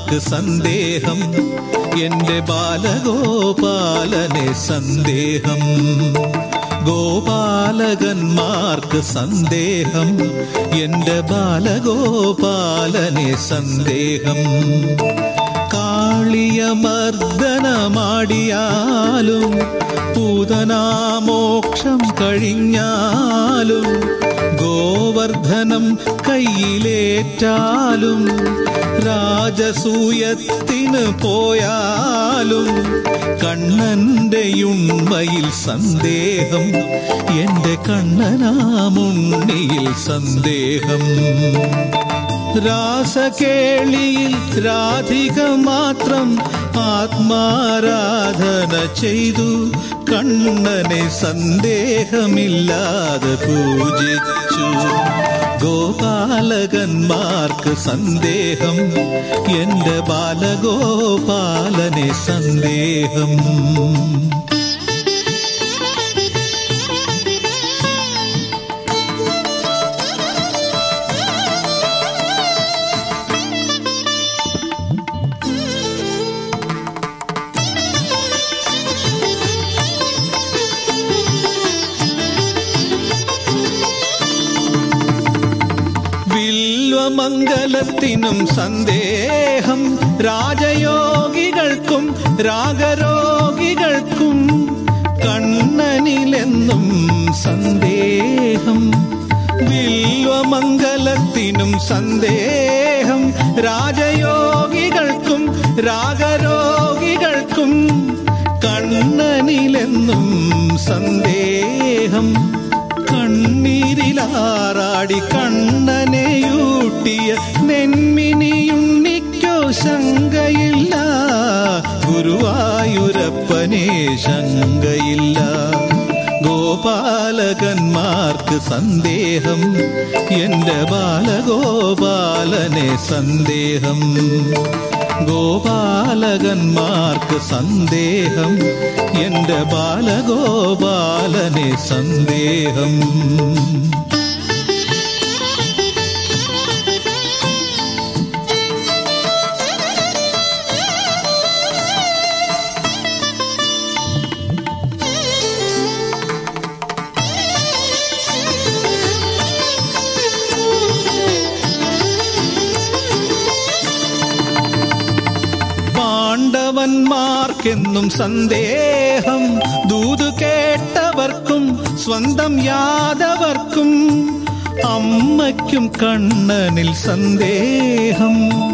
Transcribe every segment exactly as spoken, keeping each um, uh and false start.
ഗോപാലകന്മാർക്ക് സന്ദേഹം എന്റെ ബാലഗോപാലനെ സന്ദേഹം. ഗോപാലകന്മാർക്ക് സന്ദേഹം എന്റെ ബാലഗോപാലനെ സന്ദേഹം. കാളിയമർദ്ദനമാടിയാലും പൂതനാമോക്ഷം കഴിഞ്ഞാലും ഗോവർദ്ധനം കയ്യിലേറ്റാലും രാജസൂയത്തിന് പോയാലും കണ്ണന്റെ ഉണ്മയിൽ സന്ദേഹം എന്റെ കണ്ണനാമുണ്ണിയിൽ സന്ദേഹം. രാസകേളിയിൽ രാധിക മാത്രം ആത്മാരാധന ചെയ്തു കണ്ണനെ സന്ദേഹമില്ലാതെ പൂജിച്ചു. ഗോപാലകന്മാർക്ക് സന്ദേഹം എന്റെ ബാലഗോപാലനെ സന്ദേഹം. മംഗലത്തിനും സന്ദേഹം രാജയോഗികൾക്കും രാഗരോഗികൾക്കും കണ്ണനിലെന്നും സന്ദേഹം. വില്വമംഗലത്തിനും സന്ദേഹം രാജയോഗികൾക്കും രാഗരോഗികൾക്കും കണ്ണനിലെന്നും സന്ദേഹം. കണ്ണീരിലാറാടി കണ്ണനെയൂട്ടിയ നെന്മിനിയുണ്ണിക്കോ ശങ്കയില്ല, ഗുരുവായൂരപ്പനേ ശങ്കയില്ല. ഗോപാലകന്മാർക്ക് സന്ദേഹം എന്റെ ബാലഗോപാലനെ സന്ദേഹം. ഗോപാലകന്മാർക്ക് സന്ദേഹം എന്റെ ബാലഗോപാലനെ സന്ദേഹം. പാണ്ഡവന്മാർക്കെന്നും സന്ദേഹം ദൂതു കേട്ടവർക്കും സ്വന്തം യാദവർക്കും അമ്മയ്ക്കും കണ്ണനിൽ സന്ദേഹം.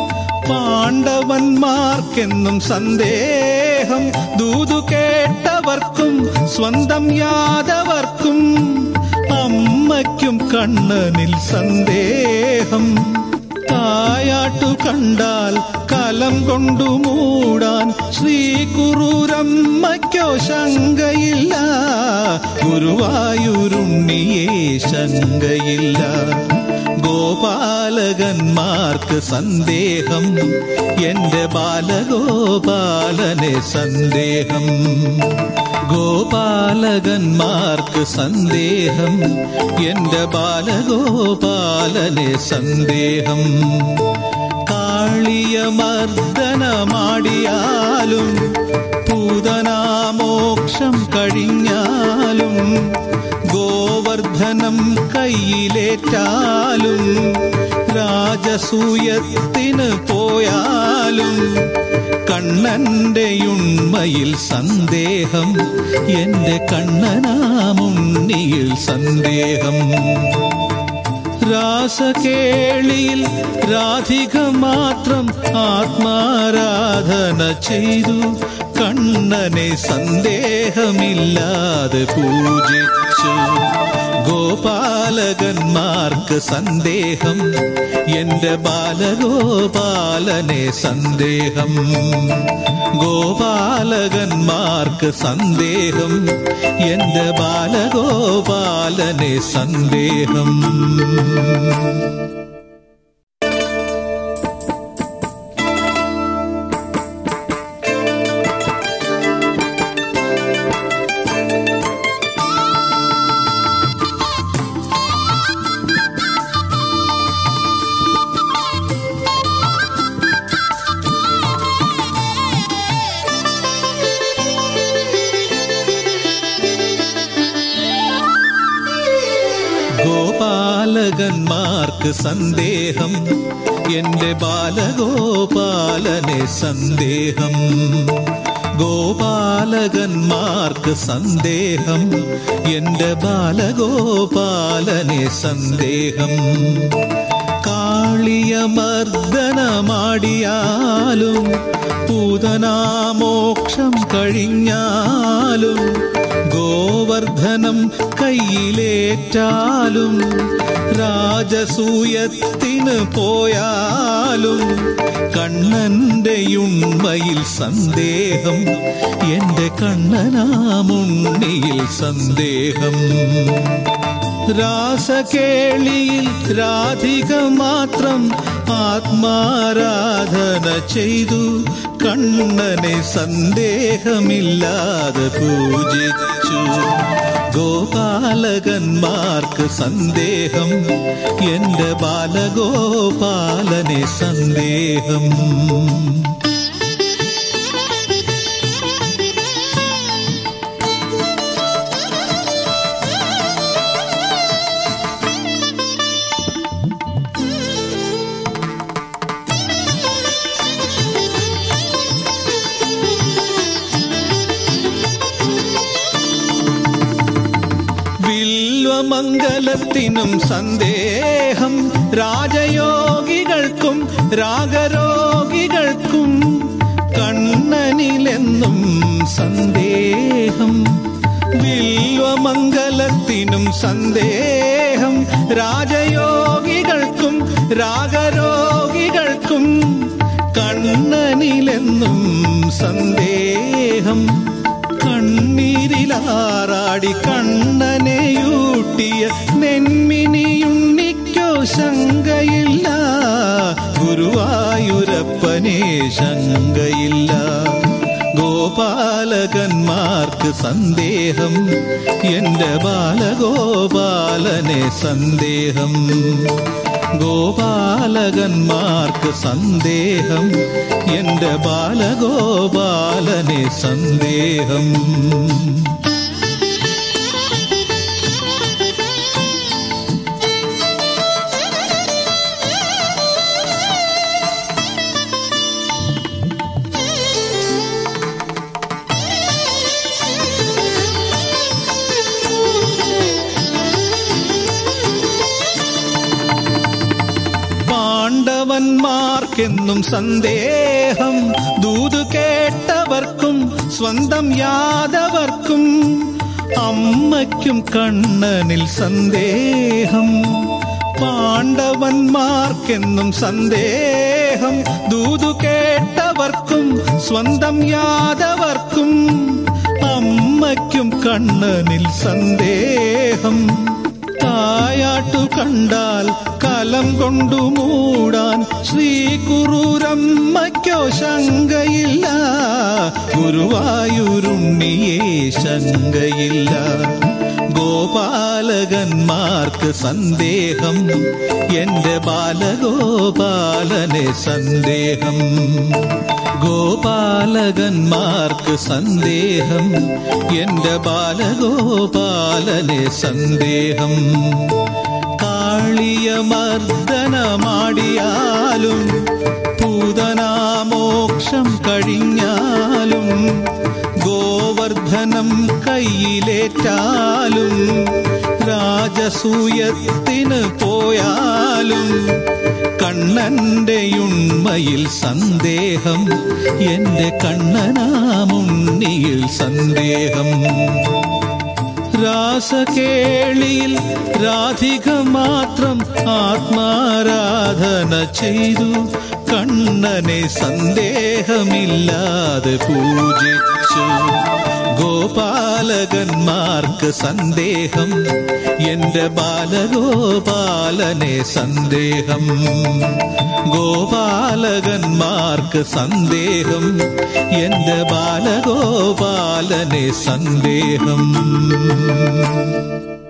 പാണ്ഡവന്മാർക്കെന്നും സന്ദേഹം ദൂതു കേട്ടവർക്കും സ്വന്തം യാദവർക്കും അമ്മയ്ക്കും കണ്ണനിൽ സന്ദേഹം. തായാട്ടു കണ്ടാൽ കലം കൊണ്ടു മൂടാൻ ശ്രീകുറൂരമ്മയ്ക്കോ ശങ്കയില്ല, ഗുരുവായൂരുണ്ണിയേ ശങ്കയില്ല. ഗോപാലകന്മാർക്ക് സന്ദേഹം എന്റെ ബാലഗോപാലനെ സന്ദേഹം. ഗോപാലകന്മാർക്ക് സന്ദേഹം എന്റെ ബാലഗോപാലനെ സന്ദേഹം. കാളിയമർദ്ദനമാടിയാലും പൂതനാമോക്ഷം കഴിഞ്ഞാലും ഗോവർദ്ധനം കയ്യിലേറ്റാലും രാജസൂയത്തിന് പോയാലും കണ്ണന്റെ ഉണ്മയിൽ സന്ദേഹം എന്റെ കണ്ണനാമുണ്ണിയിൽ സന്ദേഹം. രാസകേളിയിൽ രാധിക മാത്രം ആത്മാരാധന ചെയ്തു കണ്ണനെ സന്ദേഹമില്ലാതെ പൂജിച്ചു. ഗോപാലകന്മാർക്ക് സന്ദേഹം എന്റെ ബാലഗോപാലനെ സന്ദേഹം. ഗോപാലകന്മാർക്ക് സന്ദേഹം എന്റെ ബാലഗോപാലനെ സന്ദേഹം. ഗോപാലകന്മാർക്ക് സന്ദേഹം എന്റെ ബാലഗോപാലനെ സന്ദേഹം. ഗോപാലകന്മാർക്ക് സന്ദേഹം എന്റെ ബാലഗോപാലനെ സന്ദേഹം. കാളിയമർദ്ദനമാടിയാലും പൂതനാമോക്ഷം കഴിഞ്ഞാലും ഗോവർദ്ധനം കയ്യിലേറ്റാലും രാജസൂയത്തിന് പോയാലും കണ്ണന്റെ ഉണ്മയിൽ സന്ദേഹം എന്റെ കണ്ണനാമുണ്ണിയിൽ സന്ദേഹം. രാസകേളിയിൽ രാധിക മാത്രം ആത്മാരാധന ചെയ്തു കണ്ണനെ സന്ദേഹമില്ലാതെ പൂജിച്ചു. ഗോപാലകന്മാർക്ക് സന്ദേഹം എന്റെ ബാലഗോപാലനെ സന്ദേഹം. മംഗലത്തിനും സന്ദേഹം രാജയോഗികൾക്കും രാഗരോഗികൾക്കും കണ്ണനിലെന്നും സന്ദേഹം. വില്വമംഗലത്തിനും സന്ദേഹം രാജയോഗികൾക്കും രാഗരോഗികൾക്കും കണ്ണനിലെന്നും സന്ദേഹം. കണ്ണീരിലാറാടി കണ്ണനെയൂട്ടിയ നെന്മിനിയുണ്ണിക്കോ ശങ്കയില്ല, ഗുരുവായൂരപ്പനേ ശങ്കയില്ല. ഗോപാലകന്മാർക്ക് സന്ദേഹം എന്റെ ബാലഗോപാലനെ സന്ദേഹം. ഗോപാലകന്മാർക്ക് സന്ദേഹം എന്റെ ബാലഗോപാലനെ സന്ദേഹം. പാണ്ഡവന്മാർക്കെന്നും സന്ദേഹം ദൂത് കേട്ടവർക്കും സ്വന്തം യാദവർക്കും അമ്മയ്ക്കും കണ്ണനിൽ സന്ദേഹം. പാണ്ഡവന്മാർക്കെന്നും സന്ദേഹം ദൂത് കേട്ടവർക്കും സ്വന്തം യാദവർക്കും അമ്മയ്ക്കും കണ്ണനിൽ സന്ദേഹം. തായാട്ടു കണ്ടാൽ കലം കൊണ്ടു മൂടാൻ ശ്രീകുറൂരമ്മയ്ക്കോ ശങ്കയില്ല, ഗുരുവായൂരുണ്ണിയേ ശങ്കയില്ല. ഗോപാലകന്മാർക്ക് സന്ദേഹം എന്റെ ബാലഗോപാലനെ സന്ദേഹം. ഗോപാലകന്മാർക്ക് സന്ദേഹം എന്റെ ബാലഗോപാലനെ സന്ദേഹം. കാളിയമർദ്ദനമാടിയാലും പൂതനാമോക്ഷം കഴിഞ്ഞാലും ഗോവർദ്ധനം കയ്യിലേറ്റാലും രാജസൂയത്തിന് പോയാലും കണ്ണന്റെ ഉണ്മയിൽ സന്ദേഹം എന്റെ കണ്ണനാമുണ്ണിയിൽ സന്ദേഹം. രാസകേളിയിൽ രാധിക മാത്രം ആത്മാരാധന ചെയ്തു കണ്ണനെ സന്ദേഹമില്ലാതെ പൂജിച്ചു. ഗോപാലകന്മാർക്ക് സന്ദേഹം എന്റെ ബാലഗോപാലനെ സന്ദേഹം. ഗോപാലകന്മാർക്ക് സന്ദേഹം എന്റെ ബാലഗോപാലനെ സന്ദേഹം.